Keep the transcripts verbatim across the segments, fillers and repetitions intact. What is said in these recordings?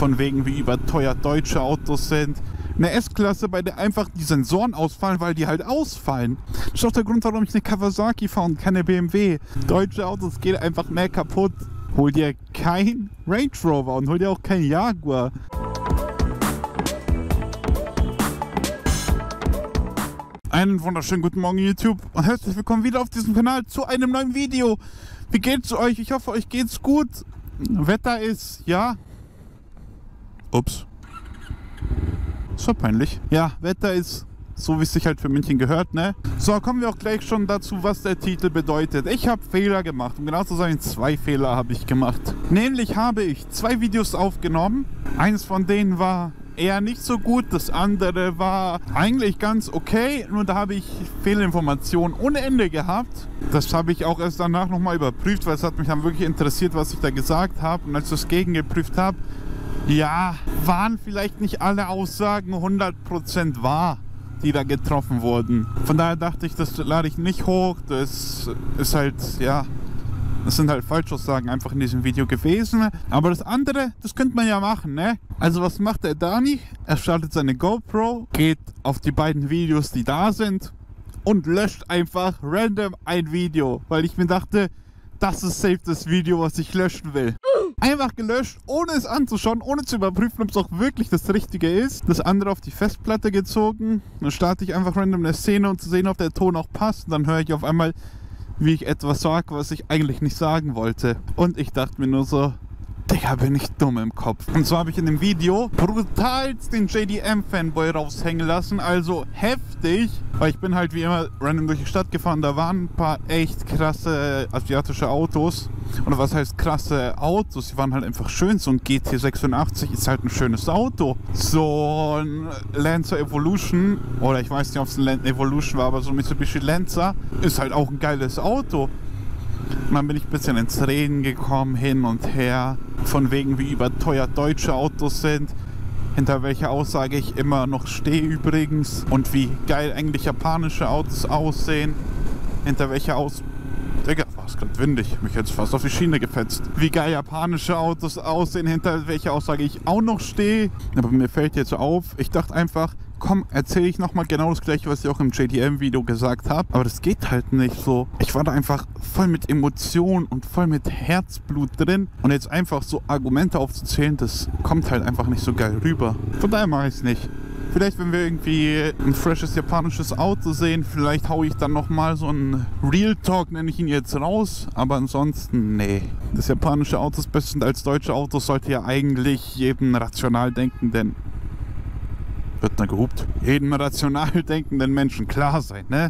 von wegen wie überteuert deutsche Autos sind. Eine S-Klasse, bei der einfach die Sensoren ausfallen, weil die halt ausfallen. Das ist auch der Grund, warum ich eine Kawasaki fahre und keine B M W. Deutsche Autos gehen einfach mehr kaputt. Hol dir kein Range Rover und hol dir auch kein Jaguar. Einen wunderschönen guten Morgen YouTube und herzlich willkommen wieder auf diesem Kanal zu einem neuen Video. Wie geht's euch? Ich hoffe, euch geht's gut. Wetter ist, ja... Ups. Das war peinlich. Ja, Wetter ist so, wie es sich halt für München gehört, ne? So, kommen wir auch gleich schon dazu, was der Titel bedeutet. Ich habe Fehler gemacht. Um genau zu sein, zwei Fehler habe ich gemacht. Nämlich habe ich zwei Videos aufgenommen. Eines von denen war eher nicht so gut. Das andere war eigentlich ganz okay. Nur da habe ich Fehlinformationen ohne Ende gehabt. Das habe ich auch erst danach nochmal überprüft, weil es hat mich dann wirklich interessiert, was ich da gesagt habe. Und als ich das gegengeprüft habe, ja, waren vielleicht nicht alle Aussagen hundert Prozent wahr, die da getroffen wurden. Von daher dachte ich, das lade ich nicht hoch. Das ist halt, ja, das sind halt Falschaussagen einfach in diesem Video gewesen. Aber das andere, das könnte man ja machen, ne? Also was macht der Dani? Er startet seine GoPro, geht auf die beiden Videos, die da sind und löscht einfach random ein Video, weil ich mir dachte, das ist safe das Video, was ich löschen will. Einfach gelöscht, ohne es anzuschauen, ohne zu überprüfen, ob es auch wirklich das Richtige ist. Das andere auf die Festplatte gezogen. Dann starte ich einfach random eine Szene, um zu sehen, ob der Ton auch passt. Und dann höre ich auf einmal, wie ich etwas sage, was ich eigentlich nicht sagen wollte. Und ich dachte mir nur so, Digga, bin ich dumm im Kopf. Und so habe ich in dem Video brutalst den J D M-Fanboy raushängen lassen. Also heftig, weil ich bin halt wie immer random durch die Stadt gefahren. Da waren ein paar echt krasse asiatische Autos. Oder was heißt krasse Autos? Die waren halt einfach schön. So ein G T sechsundachtzig ist halt ein schönes Auto. So ein Lancer Evolution, oder ich weiß nicht, ob es ein Evolution war, aber so ein Mitsubishi Lancer ist halt auch ein geiles Auto. Und dann bin ich ein bisschen ins Reden gekommen, hin und her, von wegen wie überteuert deutsche Autos sind, hinter welcher Aussage ich immer noch stehe übrigens, und wie geil eigentlich japanische Autos aussehen, hinter welcher Aus... Digga, war es gerade windig, mich jetzt fast auf die Schiene gefetzt. Wie geil japanische Autos aussehen, hinter welcher Aussage ich auch noch stehe. Aber mir fällt jetzt auf, ich dachte einfach, komm, erzähle ich nochmal genau das gleiche, was ich auch im J D M-Video gesagt habe. Aber das geht halt nicht so. Ich war da einfach voll mit Emotionen und voll mit Herzblut drin. Und jetzt einfach so Argumente aufzuzählen, das kommt halt einfach nicht so geil rüber. Von daher mache ich es nicht. Vielleicht, wenn wir irgendwie ein freshes japanisches Auto sehen, vielleicht haue ich dann nochmal so einen Real Talk, nenne ich ihn jetzt, raus. Aber ansonsten, nee. Das japanische Auto ist besser als deutsche Autos, sollte ja eigentlich jedem rational denkenden... Wird da gehupt? Jedem rational denkenden Menschen klar sein, ne?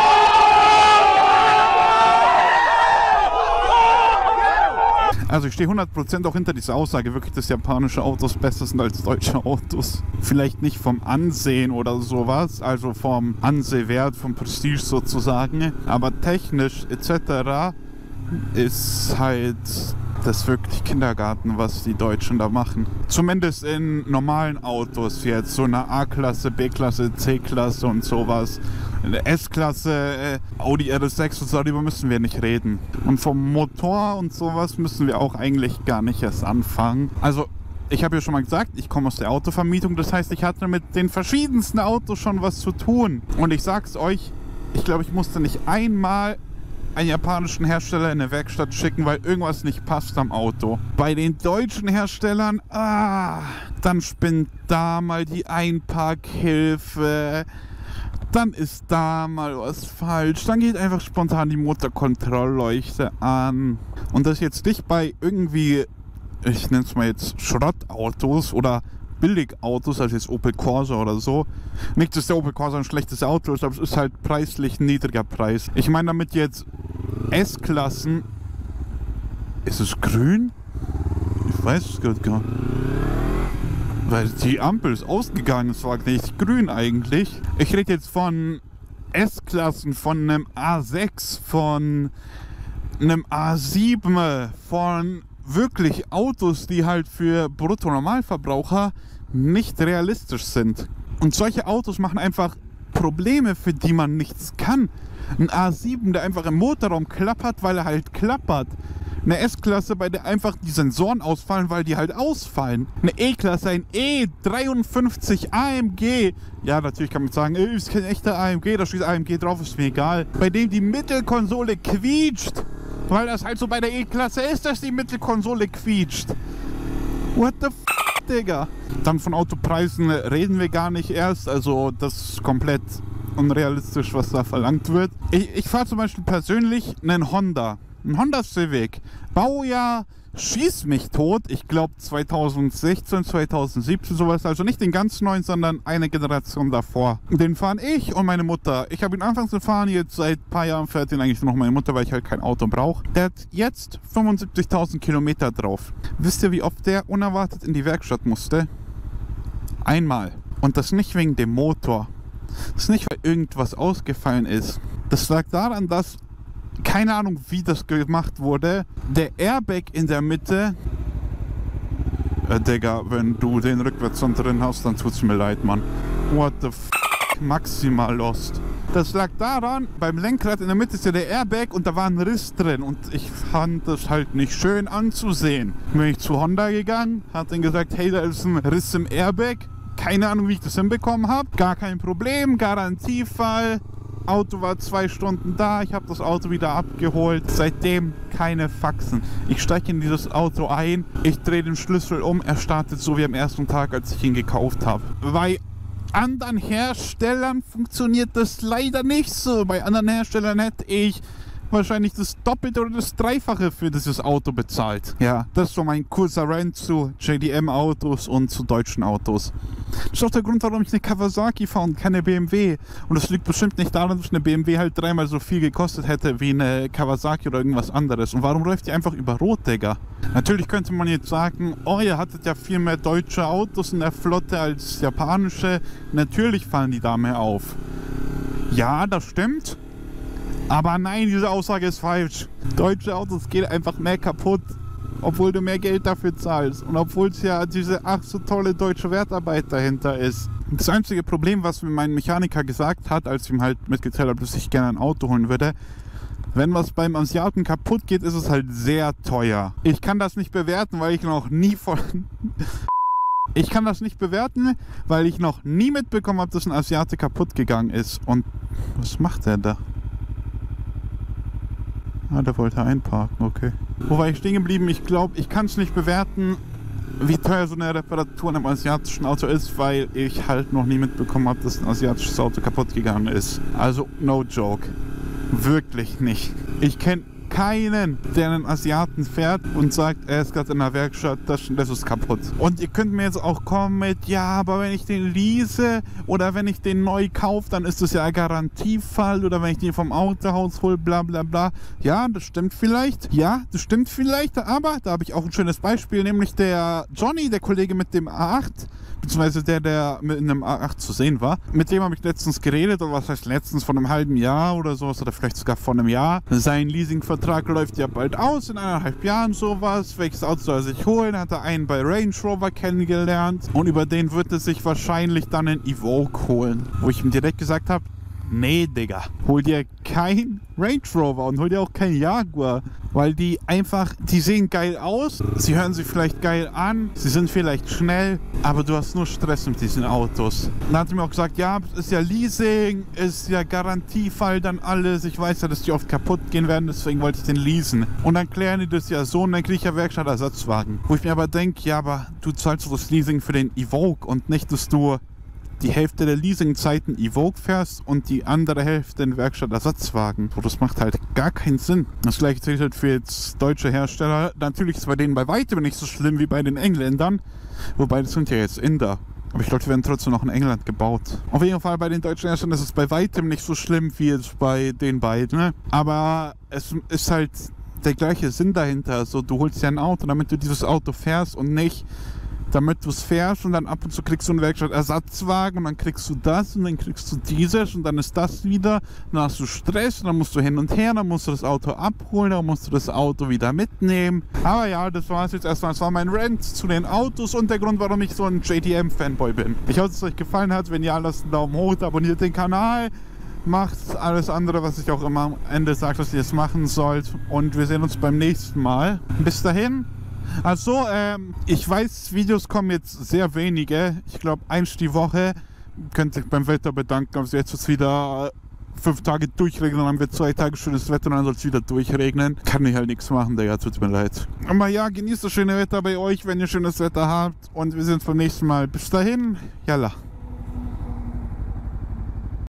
Also ich stehe hundert Prozent auch hinter dieser Aussage, wirklich, dass japanische Autos besser sind als deutsche Autos. Vielleicht nicht vom Ansehen oder sowas, also vom Ansehwert, vom Prestige sozusagen, aber technisch et cetera ist halt das wirklich Kindergarten, was die Deutschen da machen. Zumindest in normalen Autos jetzt, so eine A-Klasse, B-Klasse, C-Klasse und sowas. In der S-Klasse, äh, Audi R S sechs und so, darüber müssen wir nicht reden. Und vom Motor und sowas müssen wir auch eigentlich gar nicht erst anfangen. Also, ich habe ja schon mal gesagt, ich komme aus der Autovermietung, das heißt, ich hatte mit den verschiedensten Autos schon was zu tun. Und ich sag's euch, ich glaube, ich musste nicht einmal einen japanischen Hersteller in eine Werkstatt schicken, weil irgendwas nicht passt am Auto. Bei den deutschen Herstellern, ah, dann spinnt da mal die Einparkhilfe, dann ist da mal was falsch, dann geht einfach spontan die Motorkontrollleuchte an. Und das jetzt nicht bei irgendwie, ich nenne es mal jetzt Schrottautos oder Billigautos, also jetzt Opel Corsa oder so. Nicht, dass der Opel Corsa ein schlechtes Auto ist, aber es ist halt preislich ein niedriger Preis. Ich meine damit jetzt S-Klassen. Ist es grün? Ich weiß es gerade gar nicht. Weil die Ampel ist ausgegangen, es war nicht grün eigentlich. Ich rede jetzt von S-Klassen, von einem A sechs, von einem A sieben, von wirklich Autos, die halt für Brutto-Normalverbraucher nicht realistisch sind. Und solche Autos machen einfach Probleme, für die man nichts kann. Ein A sieben, der einfach im Motorraum klappert, weil er halt klappert. Eine S-Klasse, bei der einfach die Sensoren ausfallen, weil die halt ausfallen. Eine E-Klasse, ein E dreiundfünfzig A M G. Ja, natürlich kann man sagen, ey, ist kein echter A M G, da steht A M G drauf, ist mir egal. Bei dem die Mittelkonsole quietscht. Weil das halt so bei der E-Klasse ist, dass die Mittelkonsole quietscht. What the f***, Digga? Dann von Autopreisen reden wir gar nicht erst. Also das ist komplett unrealistisch, was da verlangt wird. Ich, ich fahre zum Beispiel persönlich einen Honda. Ein Honda Civic. Baujahr schieß mich tot. Ich glaube zweitausendsechzehn, zweitausendsiebzehn sowas. Also nicht den ganz neuen, sondern eine Generation davor. Den fahren ich und meine Mutter. Ich habe ihn anfangs gefahren. Jetzt seit ein paar Jahren fährt ihn eigentlich nur noch meine Mutter, weil ich halt kein Auto brauche. Der hat jetzt fünfundsiebzigtausend Kilometer drauf. Wisst ihr, wie oft der unerwartet in die Werkstatt musste? Einmal. Und das nicht wegen dem Motor. Das ist nicht, weil irgendwas ausgefallen ist. Das lag daran, dass keine Ahnung, wie das gemacht wurde. Der Airbag in der Mitte. Äh, Digga, wenn du den Rückwärtsson drin hast, dann tut's mir leid, Mann. What the f***? Maximal lost. Das lag daran, beim Lenkrad in der Mitte ist ja der Airbag und da war ein Riss drin. Und ich fand das halt nicht schön anzusehen. Bin ich zu Honda gegangen, hat dann gesagt, hey, da ist ein Riss im Airbag. Keine Ahnung, wie ich das hinbekommen habe. Gar kein Problem, Garantiefall. Auto war zwei Stunden da, ich habe das Auto wieder abgeholt. Seitdem keine Faxen. Ich steige in dieses Auto ein, ich drehe den Schlüssel um, er startet so wie am ersten Tag, als ich ihn gekauft habe. Bei anderen Herstellern funktioniert das leider nicht so. Bei anderen Herstellern hätte ich wahrscheinlich das Doppelte oder das Dreifache für dieses Auto bezahlt. Ja, das ist so mein kurzer Rant zu J D M-Autos und zu deutschen Autos. Das ist auch der Grund, warum ich eine Kawasaki fahre und keine B M W. Und das liegt bestimmt nicht daran, dass eine B M W halt dreimal so viel gekostet hätte wie eine Kawasaki oder irgendwas anderes. Und warum läuft die einfach über Rot, Digga? Natürlich könnte man jetzt sagen, oh, ihr hattet ja viel mehr deutsche Autos in der Flotte als japanische. Natürlich fallen die da mehr auf. Ja, das stimmt. Aber nein, diese Aussage ist falsch. Deutsche Autos gehen einfach mehr kaputt, obwohl du mehr Geld dafür zahlst. Und obwohl es ja diese ach so tolle deutsche Wertarbeit dahinter ist. Das einzige Problem, was mir mein Mechaniker gesagt hat, als ich ihm halt mitgeteilt habe, dass ich gerne ein Auto holen würde, wenn was beim Asiaten kaputt geht, ist es halt sehr teuer. Ich kann das nicht bewerten, weil ich noch nie von... Ich kann das nicht bewerten, weil ich noch nie mitbekommen habe, dass ein Asiate kaputt gegangen ist. Und was macht der da? Ah, der wollte einparken, okay. Wo war ich stehen geblieben? Ich glaube, ich kann es nicht bewerten, wie teuer so eine Reparatur an einem asiatischen Auto ist, weil ich halt noch nie mitbekommen habe, dass ein asiatisches Auto kaputt gegangen ist. Also, no joke. Wirklich nicht. Ich kenne keinen, der einen Asiaten fährt und sagt, er ist gerade in der Werkstatt, das, das ist kaputt. Und ihr könnt mir jetzt auch kommen mit, ja, aber wenn ich den lease oder wenn ich den neu kaufe, dann ist das ja ein Garantiefall oder wenn ich den vom Autohaus hole, bla bla bla. Ja, das stimmt vielleicht. Ja, das stimmt vielleicht, aber da habe ich auch ein schönes Beispiel, nämlich der Johnny, der Kollege mit dem A acht, beziehungsweise der, der mit einem A acht zu sehen war. Mit dem habe ich letztens geredet, oder was heißt letztens, von einem halben Jahr oder sowas, oder vielleicht sogar von einem Jahr. Sein Leasingvertrag läuft ja bald aus, in eineinhalb Jahren sowas. Welches Auto soll er sich holen? Hat er einen bei Range Rover kennengelernt und über den wird er sich wahrscheinlich dann einen Evoque holen. Wo ich ihm direkt gesagt habe, nee, Digga, hol dir kein Range Rover und hol dir auch kein Jaguar, weil die einfach, die sehen geil aus, sie hören sich vielleicht geil an, sie sind vielleicht schnell, aber du hast nur Stress mit diesen Autos. Dann hat er mir auch gesagt, ja, es ist ja Leasing, ist ja Garantiefall dann alles, ich weiß ja, dass die oft kaputt gehen werden, deswegen wollte ich den leasen. Und dann klären die das ja so und dann kriege ich ja Werkstattersatzwagen. Wo ich mir aber denke, ja, aber du zahlst das Leasing für den Evoque und nicht, dass du die Hälfte der Leasingzeiten Evoque fährst und die andere Hälfte in Werkstattersatzwagen. So, das macht halt gar keinen Sinn. Das gleiche zählt halt für jetzt deutsche Hersteller. Natürlich ist es bei denen bei weitem nicht so schlimm wie bei den Engländern. Wobei, das sind ja jetzt Inder. Aber ich glaube, die werden trotzdem noch in England gebaut. Auf jeden Fall bei den deutschen Herstellern ist es bei weitem nicht so schlimm wie jetzt bei den beiden. Ne? Aber es ist halt der gleiche Sinn dahinter. So, du holst ja ein Auto, damit du dieses Auto fährst und nicht damit du es fährst und dann ab und zu kriegst du einen Werkstattersatzwagen und dann kriegst du das und dann kriegst du dieses und dann ist das wieder, dann hast du Stress und dann musst du hin und her, dann musst du das Auto abholen, dann musst du das Auto wieder mitnehmen. Aber ja, das war es jetzt erstmal. Das war mein Rant zu den Autos und der Grund, warum ich so ein J D M-Fanboy bin. Ich hoffe, dass es euch gefallen hat. Wenn ja, lasst einen Daumen hoch, abonniert den Kanal. macht alles andere, was ich auch immer am Ende sage, dass ihr es machen sollt. Und wir sehen uns beim nächsten Mal. Bis dahin. Also, ähm, ich weiß, Videos kommen jetzt sehr wenige. Ich glaube, eins die Woche. Könnt ihr beim Wetter bedanken. Also jetzt wird es wieder fünf Tage durchregnen, dann haben wir zwei Tage schönes Wetter und dann soll es wieder durchregnen. Kann ich halt nichts machen, Digga, tut mir leid. Aber ja, genießt das schöne Wetter bei euch, wenn ihr schönes Wetter habt. Und wir sehen uns beim nächsten Mal. Bis dahin, yalla.